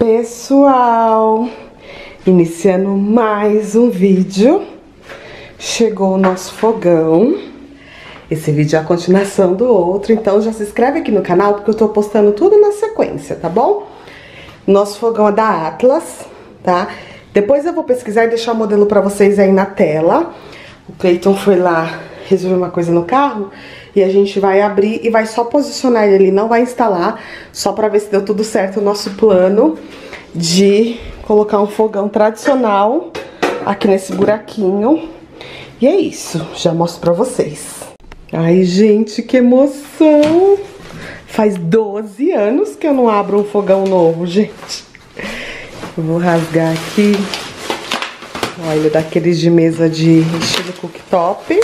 Pessoal, iniciando mais um vídeo. Chegou o nosso fogão. Esse vídeo é a continuação do outro, então já se inscreve aqui no canal porque eu tô postando tudo na sequência, tá bom? Nosso fogão é da Atlas, tá? Depois eu vou pesquisar e deixar o modelo pra vocês aí na tela. O Cleiton foi lá resolver uma coisa no carro e a gente vai abrir e vai só posicionar ele ali, não vai instalar, só pra ver se deu tudo certo o nosso plano de colocar um fogão tradicional aqui nesse buraquinho. E é isso, já mostro pra vocês. Ai, gente, que emoção! Faz 12 anos que eu não abro um fogão novo, gente. Eu vou rasgar aqui. Olha, daqueles de mesa de estilo cooktop.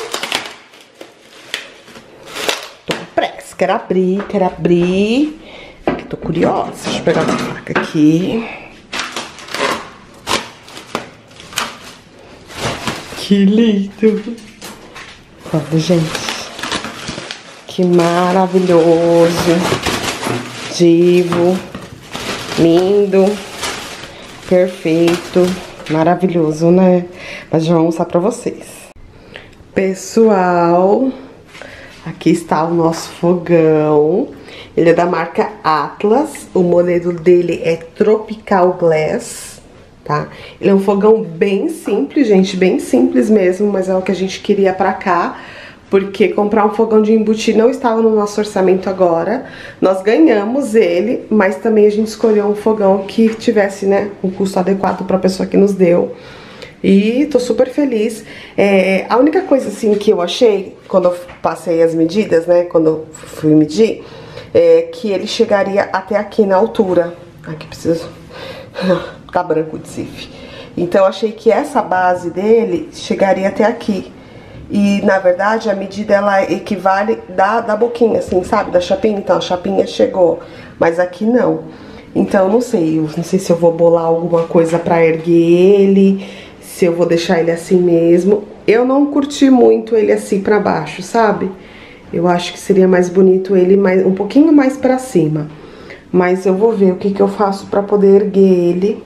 Tô com pressa, quero abrir. Aqui, tô curiosa. Deixa eu pegar uma faca aqui. Que lindo! Olha, gente. Que maravilhoso. Divo. Lindo. Perfeito. Maravilhoso, né? Mas já vou mostrar pra vocês. Pessoal, aqui está o nosso fogão. Ele é da marca Atlas. O modelo dele é Tropical Glass, tá? Ele é um fogão bem simples, gente. Bem simples mesmo, mas é o que a gente queria pra cá. Porque comprar um fogão de embutir não estava no nosso orçamento agora. Nós ganhamos ele, mas também a gente escolheu um fogão que tivesse, né, um custo adequado para a pessoa que nos deu. E tô super feliz. A única coisa, assim, que eu achei, quando eu passei as medidas, né, quando eu fui medir, é que ele chegaria até aqui na altura. Aqui preciso... tá branco de cif. Então eu achei que essa base dele chegaria até aqui. E, na verdade, a medida, ela equivale da boquinha, assim, sabe? Da chapinha. Então, a chapinha chegou, mas aqui não. Então, eu não sei se eu vou bolar alguma coisa pra erguer ele, se eu vou deixar ele assim mesmo. Eu não curti muito ele assim pra baixo, sabe? Eu acho que seria mais bonito ele um pouquinho mais pra cima. Mas eu vou ver o que eu faço pra poder erguer ele.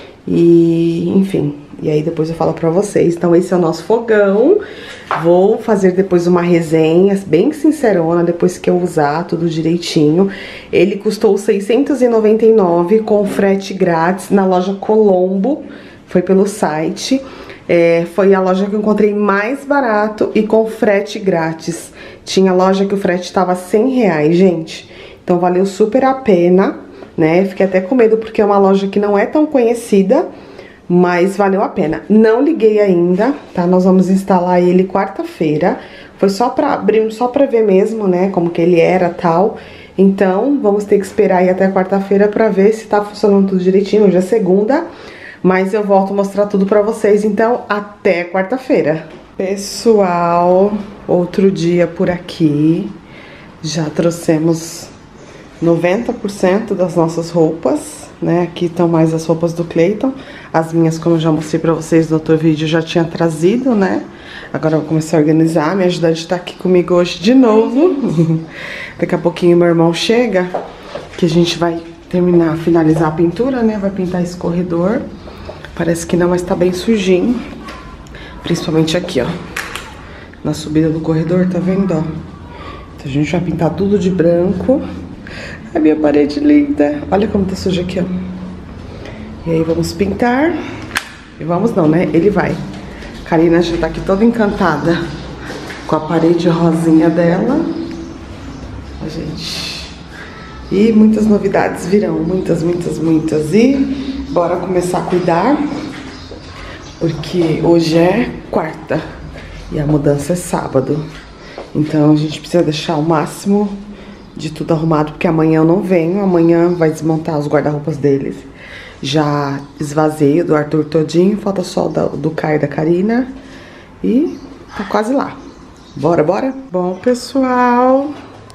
E, enfim... E aí depois eu falo pra vocês. Então esse é o nosso fogão. Vou fazer depois uma resenha bem sincerona, depois que eu usar tudo direitinho. Ele custou R$699 com frete grátis na loja Colombo. Foi pelo site. Foi a loja que eu encontrei mais barato e com frete grátis. Tinha loja que o frete tava R$100, gente. Então valeu super a pena, né? Fiquei até com medo porque é uma loja que não é tão conhecida. Mas valeu a pena. Não liguei ainda, tá? Nós vamos instalar ele quarta-feira. Foi só pra abrir, só pra ver mesmo, né? Como que ele era e tal. Então, vamos ter que esperar aí até quarta-feira pra ver se tá funcionando tudo direitinho. Hoje é segunda, mas eu volto a mostrar tudo pra vocês. Então, até quarta-feira. Pessoal, outro dia por aqui. Já trouxemos 90% das nossas roupas, né? Aqui estão mais as roupas do Cleiton. As minhas, como eu já mostrei pra vocês no outro vídeo, já tinha trazido, né? Agora eu vou começar a organizar. Minha ajudante tá aqui comigo hoje de novo. Daqui a pouquinho meu irmão chega, que a gente vai finalizar a pintura, né? Vai pintar esse corredor. Parece que não, mas tá bem sujinho. Principalmente aqui, ó. Na subida do corredor, tá vendo, ó? Então a gente vai pintar tudo de branco. A minha parede linda. Olha como tá suja aqui, ó. E aí vamos pintar. E vamos não, né? Ele vai. A Karina já tá aqui toda encantada com a parede rosinha dela. A gente. E muitas novidades virão. Muitas. E bora começar a cuidar. Porque hoje é quarta. E a mudança é sábado. Então a gente precisa deixar o máximo de tudo arrumado, porque amanhã eu não venho. Amanhã vai desmontar os guarda-roupas deles. Já esvaziei o do Arthur todinho. Falta só o do Caio e da Karina. E tá quase lá. Bora? Bom, pessoal,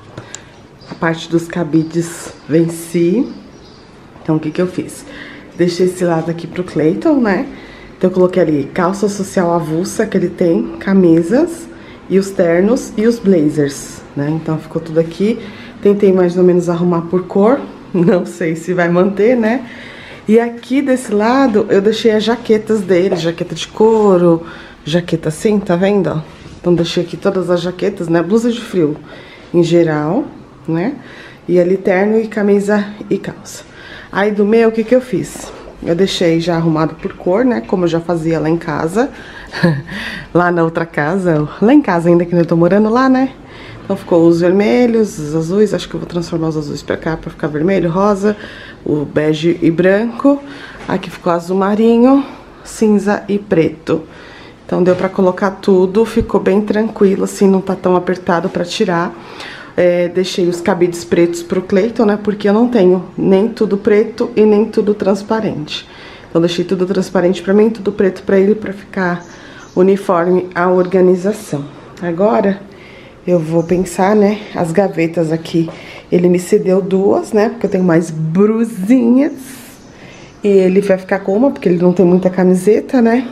a parte dos cabides venci. Então o que eu fiz? Deixei esse lado aqui pro Cleiton, né? Então eu coloquei ali calça social avulsa que ele tem, camisas e os ternos e os blazers, né? Então ficou tudo aqui. Tentei mais ou menos arrumar por cor. Não sei se vai manter, né? E aqui desse lado eu deixei as jaquetas dele, jaqueta de couro, jaqueta assim, tá vendo, ó? Então deixei aqui todas as jaquetas, né? Blusa de frio em geral, né? E ali terno e camisa e calça. Aí do meu, o que que eu fiz? Eu deixei já arrumado por cor, né? Como eu já fazia lá em casa. Lá na outra casa, lá em casa ainda que eu tô morando lá, né? Então ficou os vermelhos, os azuis, acho que eu vou transformar os azuis pra cá pra ficar vermelho, rosa, o bege e branco. Aqui ficou azul marinho, cinza e preto. Então deu pra colocar tudo, ficou bem tranquilo, assim, não tá tão apertado pra tirar. Deixei os cabides pretos pro Cleiton, né, porque eu não tenho nem tudo preto e nem tudo transparente. Então deixei tudo transparente pra mim, tudo preto pra ele, pra ficar uniforme a organização. Agora eu vou pensar, né, as gavetas aqui. Ele me cedeu duas, né, porque eu tenho mais brusinhas. E ele vai ficar com uma, porque ele não tem muita camiseta, né.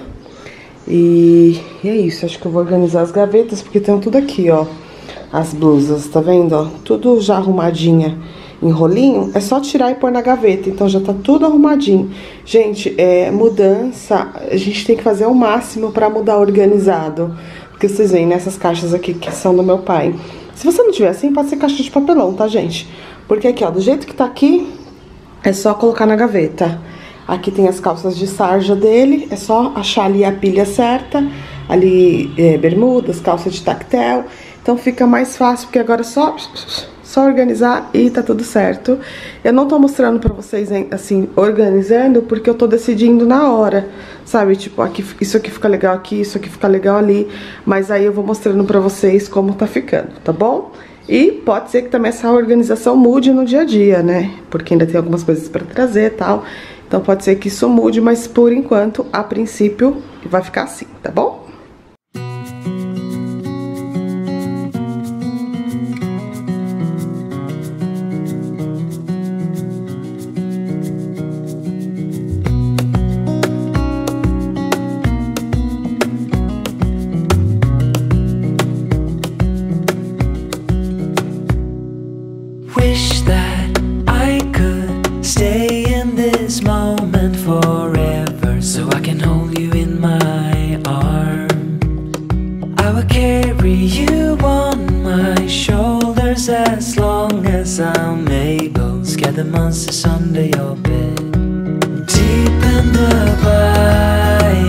E é isso, acho que eu vou organizar as gavetas, porque tem tudo aqui, ó. As blusas, tá vendo, ó? Tudo já arrumadinha em rolinho. É só tirar e pôr na gaveta, então já tá tudo arrumadinho. Gente, mudança, a gente tem que fazer o máximo pra mudar organizado. Porque vocês veem nessas caixas aqui que são do meu pai. Se você não tiver assim, pode ser caixa de papelão, tá, gente? Porque aqui, ó, do jeito que tá aqui, é só colocar na gaveta. Aqui tem as calças de sarja dele, é só achar ali a pilha certa. Ali, bermudas, calça de tactel. Então fica mais fácil, porque agora é só organizar e tá tudo certo. Eu não tô mostrando pra vocês, assim, organizando, porque eu tô decidindo na hora, sabe? Tipo, aqui, isso aqui fica legal aqui, isso aqui fica legal ali. Mas aí eu vou mostrando pra vocês como tá ficando, tá bom? E pode ser que também essa organização mude no dia a dia, né? Porque ainda tem algumas coisas pra trazer e tal. Então pode ser que isso mude, mas por enquanto, a princípio, vai ficar assim, tá bom? Wish that I could stay in this moment forever, so I can hold you in my arms. I will carry you on my shoulders as long as I'm able. Scare the monsters under your bed. Deep and abiding,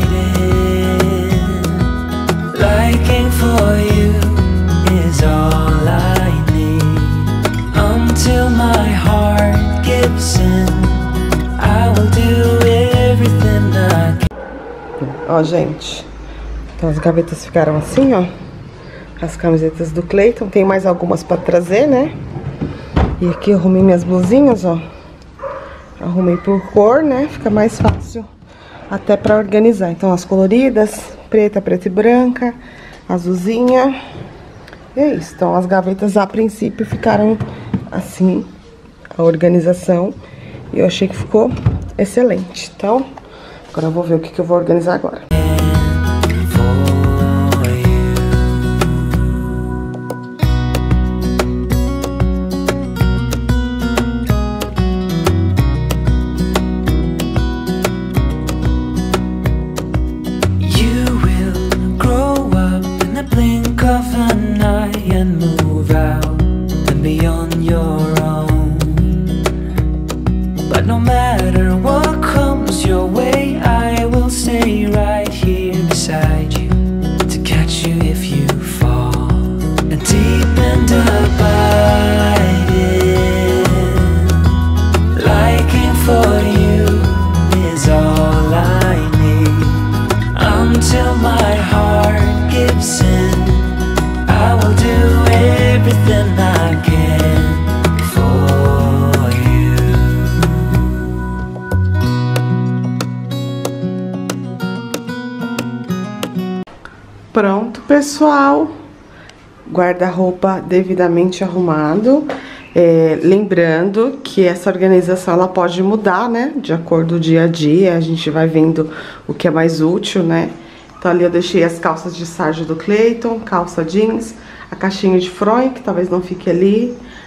liking for you is all I need. Until my heart gives in, I will do everything I can. Ó, gente, então as gavetas ficaram assim, ó. As camisetas do Cleiton, tem mais algumas pra trazer, né? E aqui eu arrumei minhas blusinhas, ó. Arrumei por cor, né? Fica mais fácil até pra organizar. Então as coloridas, preta, preta e branca, azulzinha. E é isso, então as gavetas a princípio ficaram assim, a organização. E eu achei que ficou excelente. Então, agora eu vou ver o que eu vou organizar agora. No matter what comes your way, I will stay right here beside you to catch you if you fall. And deep and abiding, liking for you is all I need. Until my heart gives in, I will do everything I can. Pronto, pessoal, guarda-roupa devidamente arrumado. Lembrando que essa organização ela pode mudar, né, de acordo com o dia a dia. A gente vai vendo o que é mais útil, né. Então ali eu deixei as calças de sarja do Cleiton, calça jeans, a caixinha de fronha, que talvez não fique ali,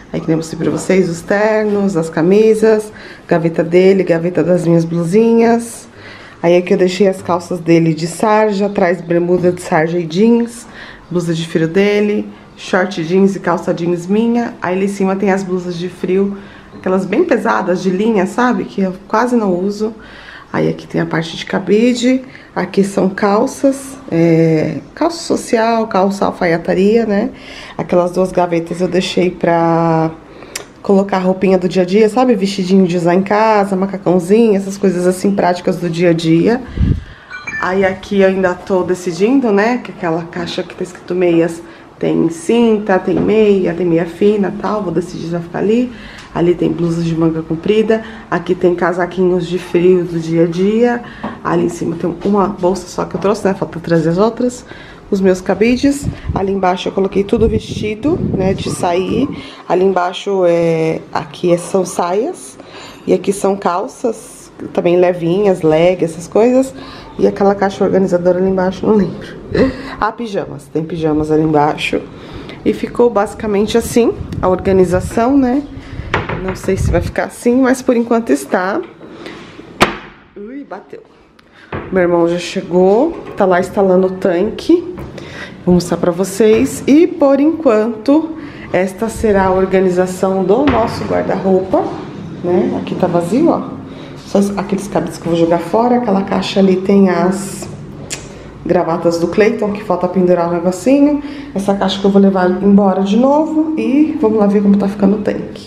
Aí que nem eu mostrei pra vocês, os ternos, as camisas, gaveta dele, gaveta das minhas blusinhas. Aí aqui eu deixei as calças dele de sarja, atrás bermuda de sarja e jeans, blusa de frio dele, short jeans e calça jeans minha. Aí ali em cima tem as blusas de frio, aquelas bem pesadas de linha, sabe? Que eu quase não uso. Aí aqui tem a parte de cabide, aqui são calças, calça social, calça alfaiataria, né? Aquelas duas gavetas eu deixei pra colocar a roupinha do dia a dia, sabe? Vestidinho de usar em casa, macacãozinho, essas coisas assim práticas do dia a dia. Aí aqui eu ainda tô decidindo, né? Que aquela caixa que tá escrito meias tem cinta, tem meia fina e tal, vou decidir se vai ficar ali. Ali tem blusas de manga comprida, aqui tem casaquinhos de frio do dia a dia. Ali em cima tem uma bolsa só que eu trouxe, né? Falta trazer as outras. Os meus cabides. Ali embaixo eu coloquei tudo vestido, né? De sair. Ali embaixo aqui são saias. E aqui são calças, também levinhas, leg, essas coisas. E aquela caixa organizadora ali embaixo, não lembro. Ah, pijamas. Tem pijamas ali embaixo. E ficou basicamente assim a organização, né? Não sei se vai ficar assim, mas por enquanto está. Ui, bateu. Meu irmão já chegou, tá lá instalando o tanque. Vou mostrar pra vocês. E por enquanto, esta será a organização do nosso guarda-roupa, né? Aqui tá vazio, ó. Só aqueles cabides que eu vou jogar fora. Aquela caixa ali tem as gravatas do Clayton, que falta pendurar o negocinho. Essa caixa que eu vou levar embora de novo. E vamos lá ver como tá ficando o tanque.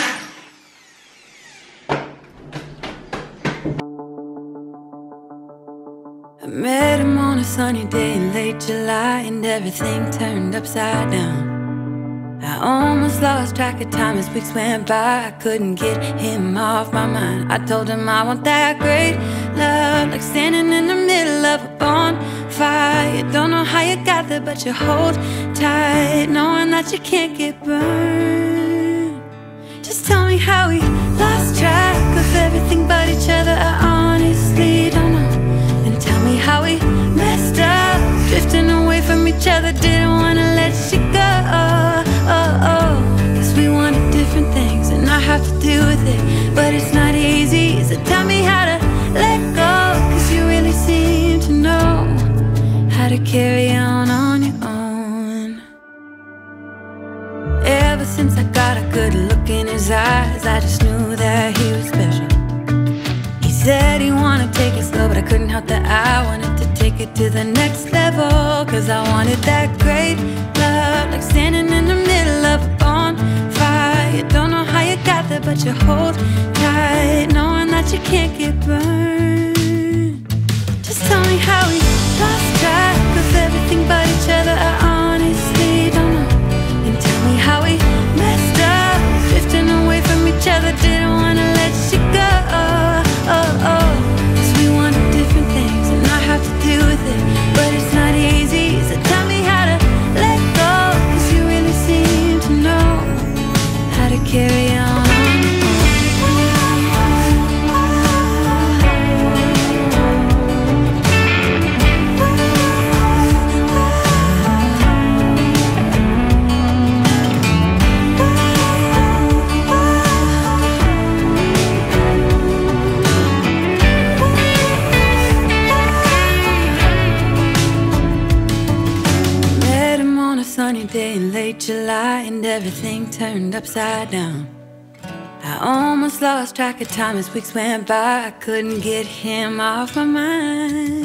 I met him on a sunny day in late July, and everything turned upside down. I almost lost track of time as weeks went by. I couldn't get him off my mind. I told him I want that great love, like standing in the middle of a bonfire. You don't know how you got there, but you hold tight, knowing that you can't get burned. Just tell me how we lost track of everything but each other. I honestly don't know. Tell me how we messed up, drifting away from each other. Didn't wanna let you go. Cause we wanted different things, and I have to deal with it, but it's not easy. So tell me how to let go, cause you really seem to know how to carry on your own. Ever since I got a good look in his eyes, I just knew that he was special. Said he wanted to take it slow, but I couldn't help that I wanted to take it to the next level. Cause I wanted that great love, like standing in the middle of a bonfire. You don't know how you got there, but you hold tight, knowing that you can't get burned. Just tell me how we lost track of everything but each other. I honestly don't know. And tell me how we messed up, drifting away from each other. Didn't wanna let you go. Cause we wanted different things, and I have to deal with it, but it's not easy. So tell me how to let go, cause you really seem to know how to carry on. Sunny day in late July, and everything turned upside down. I almost lost track of time as weeks went by. I couldn't get him off my mind.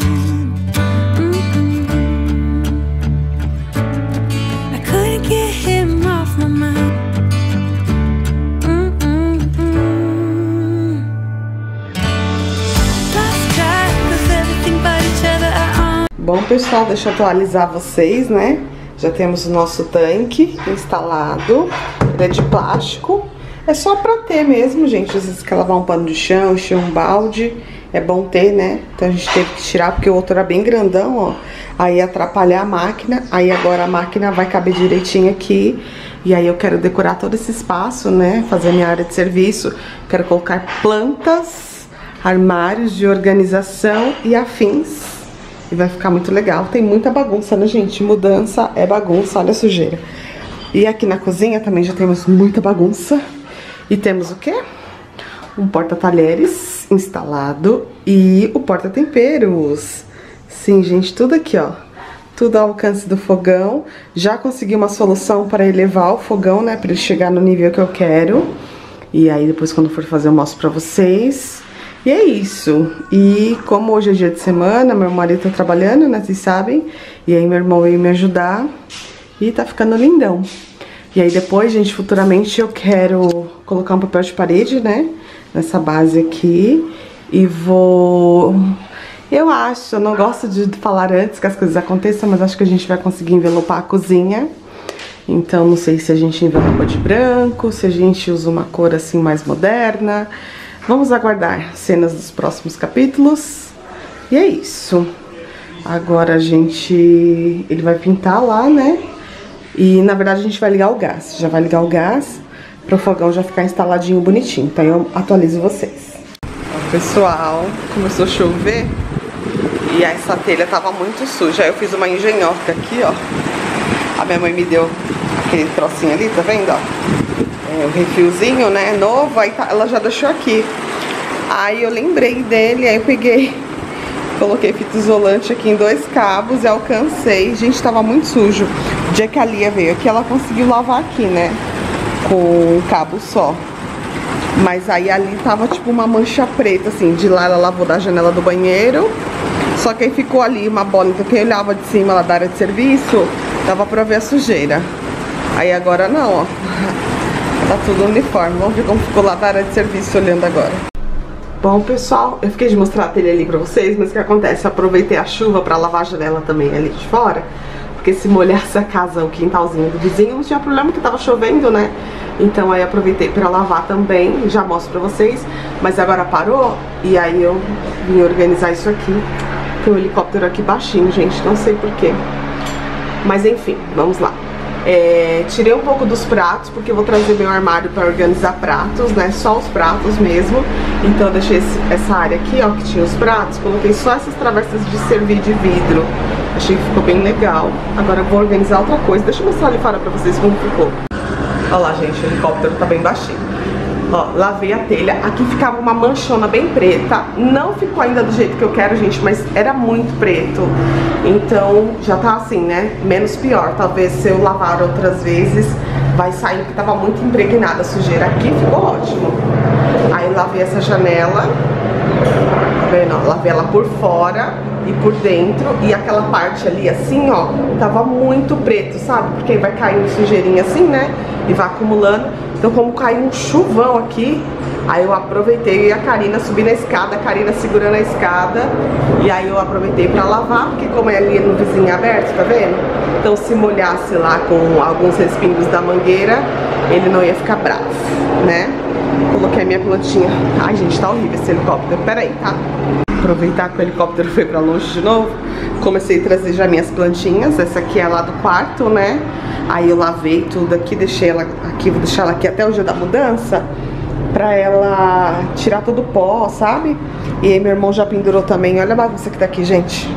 I couldn't get him off my mind. Lost track of everything but each other. Bom, pessoal, deixa eu atualizar vocês, né? Já temos o nosso tanque instalado. Ele é de plástico. É só pra ter mesmo, gente. Às vezes quer lavar um pano de chão, encher um balde. É bom ter, né? Então a gente teve que tirar porque o outro era bem grandão, ó. Aí ia atrapalhar a máquina. Aí agora a máquina vai caber direitinho aqui. E aí eu quero decorar todo esse espaço, né? Fazer minha área de serviço. Quero colocar plantas, armários de organização e afins. E vai ficar muito legal. Tem muita bagunça, né, gente? Mudança é bagunça, olha a sujeira. E aqui na cozinha também já temos muita bagunça. E temos o quê? Um porta-talheres instalado e o porta-temperos. Sim, gente, tudo aqui, ó. Tudo ao alcance do fogão. Já consegui uma solução para elevar o fogão, né? Para ele chegar no nível que eu quero. E aí depois, quando for fazer, eu mostro pra vocês. E é isso. E como hoje é dia de semana, meu marido tá trabalhando, né? Vocês sabem. E aí meu irmão veio me ajudar. E tá ficando lindão. E aí depois, gente, futuramente eu quero colocar um papel de parede, né? Nessa base aqui. E vou... Eu acho, eu não gosto de falar antes que as coisas aconteçam, mas acho que a gente vai conseguir envelopar a cozinha. Então não sei se a gente envelopa de branco, se a gente usa uma cor assim mais moderna. Vamos aguardar cenas dos próximos capítulos. E é isso. Agora a gente... Ele vai pintar lá, né? E na verdade a gente vai ligar o gás. Já vai ligar o gás para o fogão já ficar instaladinho, bonitinho. Então eu atualizo vocês. Pessoal, começou a chover e essa telha tava muito suja. Aí eu fiz uma engenhoca aqui, ó. A minha mãe me deu aquele trocinho ali, tá vendo, ó? É, o refilzinho, né, novo, aí tá, ela já deixou aqui. Aí eu lembrei dele, aí eu peguei, coloquei fita isolante aqui em 2 cabos e alcancei. Gente, tava muito sujo. O dia que a Lia veio aqui, ela conseguiu lavar aqui, né, com um cabo só. Mas aí ali tava tipo uma mancha preta, assim. De lá ela lavou da janela do banheiro. Só que aí ficou ali uma bola. Então quem olhava de cima lá da área de serviço, dava pra ver a sujeira. Aí agora não, ó. Tá tudo uniforme. Vamos ver como ficou lá da área de serviço olhando agora. Bom, pessoal, eu fiquei de mostrar a telha ali pra vocês. Mas o que acontece? Eu aproveitei a chuva pra lavar a janela também ali de fora. Porque se molhasse a casa, o quintalzinho do vizinho, não tinha problema que tava chovendo, né? Então aí aproveitei pra lavar também, já mostro pra vocês. Mas agora parou e aí eu vim organizar isso aqui. Tem um helicóptero aqui baixinho, gente, não sei porquê. Mas enfim, vamos lá. Tirei um pouco dos pratos, porque eu vou trazer meu armário pra organizar pratos, né? Só os pratos mesmo. Então eu deixei essa área aqui, ó, que tinha os pratos. Coloquei só essas travessas de servir de vidro. Achei que ficou bem legal. Agora eu vou organizar outra coisa. Deixa eu mostrar ali fora pra vocês como ficou. Olha lá, gente, o helicóptero tá bem baixinho. Ó, lavei a telha. Aqui ficava uma manchona bem preta. Não ficou ainda do jeito que eu quero, gente, mas era muito preto. Então, já tá assim, né? Menos pior. Talvez se eu lavar outras vezes, vai sair, porque tava muito impregnada a sujeira. Aqui ficou ótimo. Aí lavei essa janela. Tá vendo? Ó, lavei ela por fora e por dentro. E aquela parte ali, assim, ó, tava muito preto, sabe? Porque aí vai caindo sujeirinha assim, né? E vai acumulando. Então, como caiu um chuvão aqui, aí eu aproveitei e a Karina subi na escada, a Karina segurando a escada. E aí eu aproveitei pra lavar, porque como é ali no vizinho aberto, tá vendo? Então se molhasse lá com alguns respingos da mangueira, ele não ia ficar bravo, né? Coloquei a minha plantinha. Ai, gente, tá horrível esse helicóptero. Pera aí, tá? Aproveitar que o helicóptero foi pra longe de novo. Comecei a trazer já minhas plantinhas. Essa aqui é lá do quarto, né? Aí eu lavei tudo aqui, deixei ela aqui, vou deixar ela aqui até o dia da mudança, pra ela tirar todo o pó, sabe? E aí meu irmão já pendurou também, olha a bagunça que tá aqui, gente.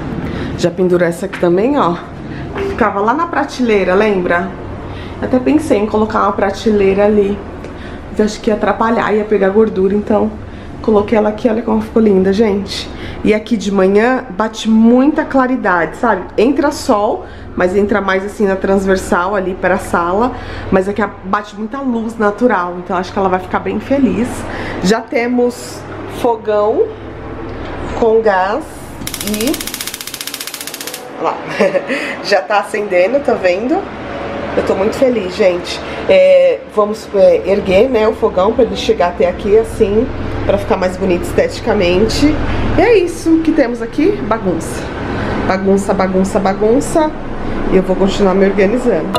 Já pendurou essa aqui também, ó. Ficava lá na prateleira, lembra? Até pensei em colocar uma prateleira ali, mas acho que ia atrapalhar, ia pegar gordura, então coloquei ela aqui, olha como ficou linda, gente. E aqui de manhã bate muita claridade, sabe? Entra sol, mas entra mais assim na transversal ali para a sala. Mas aqui bate muita luz natural, então acho que ela vai ficar bem feliz. Já temos fogão com gás e... Olha lá, já tá acendendo, tá vendo? Eu tô muito feliz, gente. Vamos erguer, né, o fogão pra ele chegar até aqui assim, pra ficar mais bonito esteticamente. E é isso que temos aqui, bagunça. Bagunça, bagunça, bagunça. E eu vou continuar me organizando.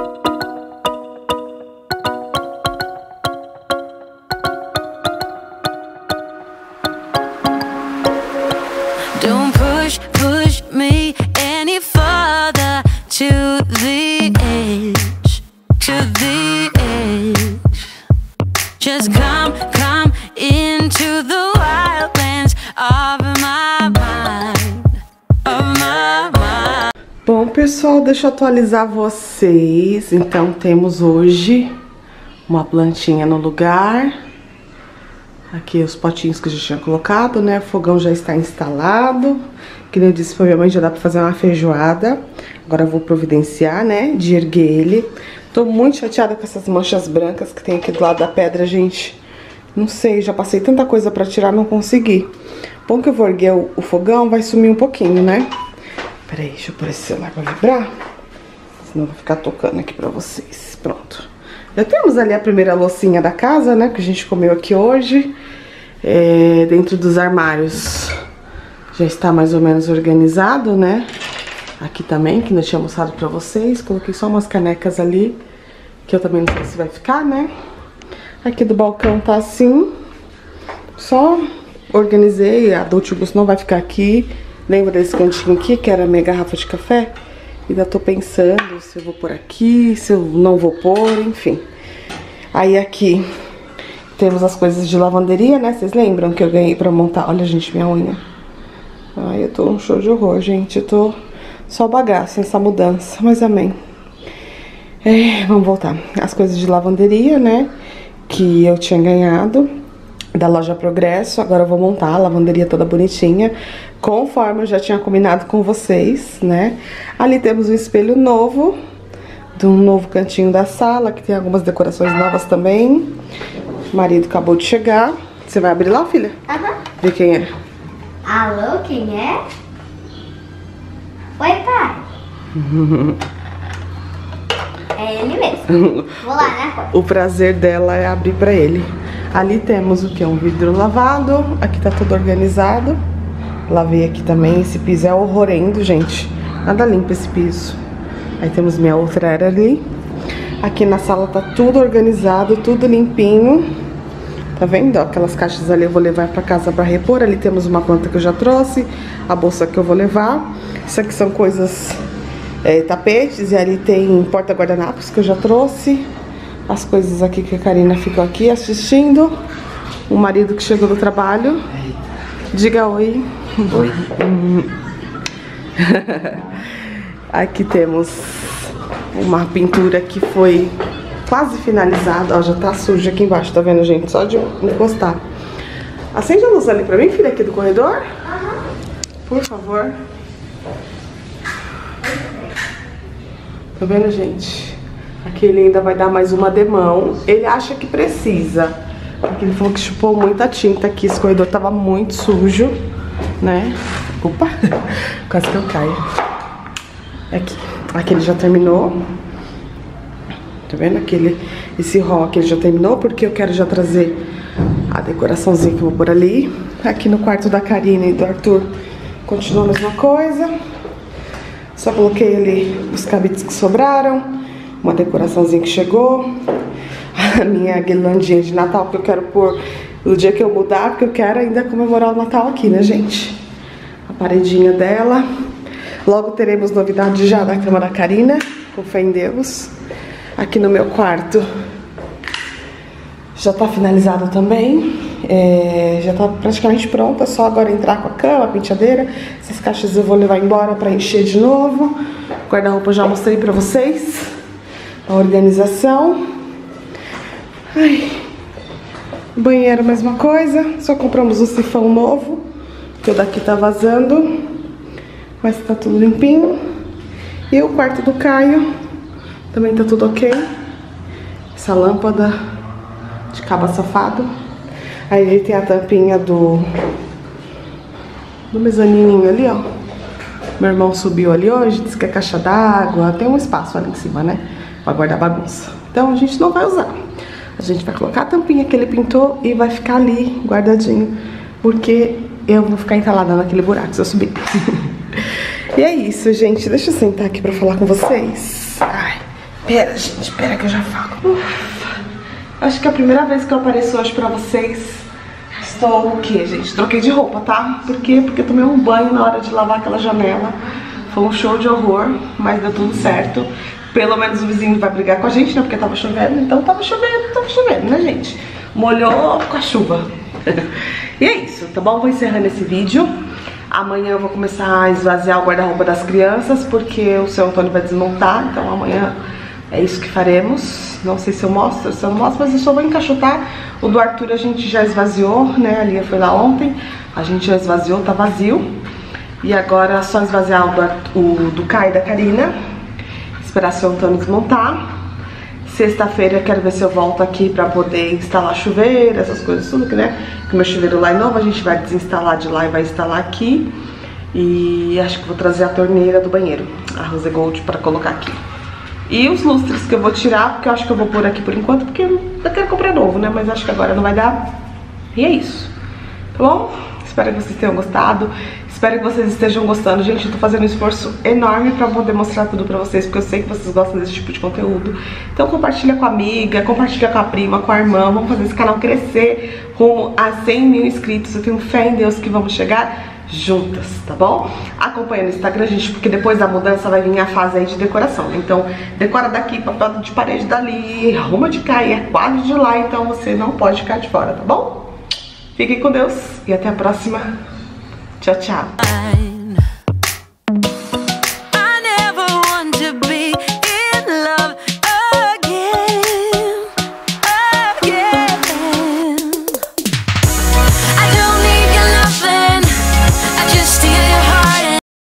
Don't push, push me any further to the edge, to the edge. Just come, come into the wildlands of my mind, of my mind. Bom, pessoal, deixa eu atualizar vocês. Então temos hoje uma plantinha no lugar. Aqui os potinhos que eu já tinha colocado, né? O fogão já está instalado. Que nem eu disse pra minha mãe, já dá pra fazer uma feijoada. Agora eu vou providenciar, né? De erguer ele. Tô muito chateada com essas manchas brancas que tem aqui do lado da pedra, gente. Não sei, já passei tanta coisa pra tirar, não consegui. Bom que eu vou erguer o fogão, vai sumir um pouquinho, né? Peraí, deixa eu pôr esse celular pra vibrar. Senão eu vou ficar tocando aqui pra vocês. Pronto. Já temos ali a primeira loucinha da casa, né? Que a gente comeu aqui hoje. Dentro dos armários já está mais ou menos organizado, né? Aqui também, que eu tinha mostrado pra vocês. Coloquei só umas canecas ali, que eu também não sei se vai ficar, né? Aqui do balcão tá assim. Só organizei, a Dolce Gusto não vai ficar aqui. Lembra desse cantinho aqui, que era a minha garrafa de café? Ainda tô pensando se eu vou pôr aqui, se eu não vou pôr, enfim. Aí aqui temos as coisas de lavanderia, né? Vocês lembram que eu ganhei pra montar? Olha, gente, minha unha. Ai, eu tô um show de horror, gente. Eu tô só bagaço nessa mudança, mas amém. Vamos voltar. As coisas de lavanderia, né? Que eu tinha ganhado da loja Progresso. Agora eu vou montar a lavanderia toda bonitinha, conforme eu já tinha combinado com vocês, né? Ali temos um espelho novo, de um novo cantinho da sala, que tem algumas decorações novas também. O marido acabou de chegar. Você vai abrir lá, filha? Aham. Ver quem é. Alô, quem é? Oi, pai. É ele mesmo. Vou lá, né? O prazer dela é abrir pra ele. Ali temos o que? Um vidro lavado. Aqui tá tudo organizado. Lavei aqui também. Esse piso é horrorendo, gente. Nada limpo esse piso. Aí temos minha outra era ali. Aqui na sala tá tudo organizado, tudo limpinho. Tá vendo? Ó, aquelas caixas ali eu vou levar pra casa pra repor. Ali temos uma planta que eu já trouxe. A bolsa que eu vou levar. Isso aqui são coisas... tapetes. E ali tem porta-guardanapos que eu já trouxe. As coisas aqui que a Karina ficou aqui assistindo. O marido que chegou do trabalho. Diga oi. Oi. Aqui temos uma pintura que foi quase finalizada. Ó, já tá suja aqui embaixo, tá vendo, gente? Só de encostar. Acende a luz ali pra mim, filha, aqui do corredor. Por favor. Tá vendo, gente? Aqui ele ainda vai dar mais uma demão. Ele acha que precisa, porque ele falou que chupou muita tinta aqui. Esse corredor tava muito sujo, né? Opa, quase que eu caio. Aqui ele já terminou. Tá vendo? Esse hall aqui ele já terminou, porque eu quero já trazer a decoraçãozinha que eu vou por ali. Aqui no quarto da Karina e do Arthur continua a mesma coisa. Só coloquei ali os cabides que sobraram. Uma decoraçãozinha que chegou. A minha guirlandinha de Natal que eu quero pôr no dia que eu mudar, porque eu quero ainda comemorar o Natal aqui, né, gente? A paredinha dela. Logo teremos novidade já da cama da Karina, com fé em Deus. Aqui no meu quarto já tá finalizado também. Já tá praticamente pronta, só agora entrar com a cama, a penteadeira. Essas caixas eu vou levar embora pra encher de novo. Guarda-roupa eu já mostrei pra vocês. A organização. Ai. Banheiro, mesma coisa. Só compramos um sifão novo, que o daqui tá vazando. Mas tá tudo limpinho. E o quarto do Caio também tá tudo ok. Essa lâmpada de cabo safado. Aí ele tem a tampinha do mezanininho ali, ó. Meu irmão subiu ali hoje, disse que é caixa d'água. Tem um espaço ali em cima, né? Pra guardar bagunça. Então a gente não vai usar. A gente vai colocar a tampinha que ele pintou e vai ficar ali guardadinho. Porque eu vou ficar entalada naquele buraco se eu subir. E é isso, gente. Deixa eu sentar aqui pra falar com vocês. Ai, pera, gente. Pera que eu já falo. Acho que é a primeira vez que eu apareço hoje pra vocês. Estou o quê, gente? Troquei de roupa, tá? Por quê? Porque eu tomei um banho na hora de lavar aquela janela. Foi um show de horror, mas deu tudo certo. Pelo menos o vizinho vai brigar com a gente, né? Porque tava chovendo. Então tava chovendo, né, gente? Molhou com a chuva. E é isso, tá bom? Vou encerrando esse vídeo. Amanhã eu vou começar a esvaziar o guarda-roupa das crianças, porque o seu Antônio vai desmontar, então amanhã é isso que faremos. Não sei se eu mostro, se eu não mostro, mas eu só vou encaixotar. O do Arthur a gente já esvaziou, né? A Lia foi lá ontem, a gente já esvaziou, tá vazio. E agora é só esvaziar o do Kai e da Karina. Esperar seu Antônio desmontar. Sexta-feira eu quero ver se eu volto aqui pra poder instalar chuveiro, essas coisas tudo, né? Porque meu chuveiro lá é novo, a gente vai desinstalar de lá e vai instalar aqui. E acho que vou trazer a torneira do banheiro, a Rose Gold, pra colocar aqui. E os lustres que eu vou tirar, porque eu acho que eu vou pôr aqui por enquanto, porque eu quero comprar novo, né? Mas acho que agora não vai dar. E é isso, tá bom? Espero que vocês tenham gostado. Espero que vocês estejam gostando. Gente, eu tô fazendo um esforço enorme pra poder mostrar tudo pra vocês, porque eu sei que vocês gostam desse tipo de conteúdo. Então compartilha com a amiga, compartilha com a prima, com a irmã. Vamos fazer esse canal crescer rumo a 100 mil inscritos. Eu tenho fé em Deus que vamos chegar juntas, tá bom? Acompanha no Instagram, gente, porque depois da mudança vai vir a fase aí de decoração. Então, decora daqui, papel de parede dali, arruma de cá e é quadro de lá, então você não pode ficar de fora, tá bom? Fiquem com Deus e até a próxima. Tchau, tchau.